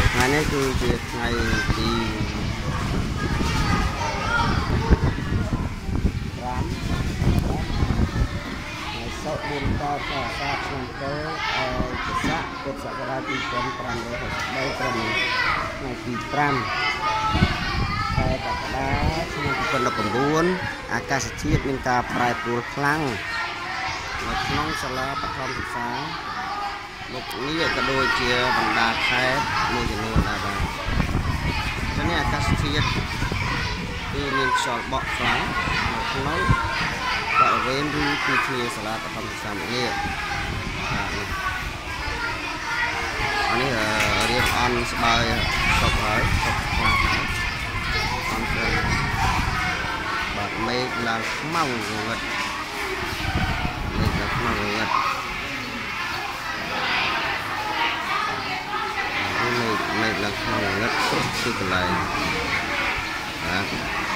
ថ្ងៃនេះគឺជាថ្ងៃទី5ថ្ងៃសុក្រ4កើតខែអាសាឍឆ្នាំទៅជាស័កពុទ្ធសករាជ2563ត្រឹមថ្ងៃទី5ខែកក្កដាឆ្នាំ2019អាកាសធាតុមានការប្រែប្រួលខ្លាំងនៅក្នុងសាលាបឋមសិក្សាលោកនេះក៏ដូចជាបណ្ដាខេត្តមួយចំនួនដែរបាទចឹងនេះអាកាសធាតុគឺមានខ្យល់បក់ខ្លាំងនៅក្នុងបរិវេណឬទីធ្លាសាលាបឋមសិក្សានេះអានេះរៀបអន់ស្បើយសុខហើយសុខខ្លាំងហើយអន់ព្រឹងបាទមេឃឡើងខ្មៅងងឹតមេឃឡើងខ្មៅងងឹតមេឃឡើងខ្មៅងងឹតគ្រប់ទីកន្លែងបាទ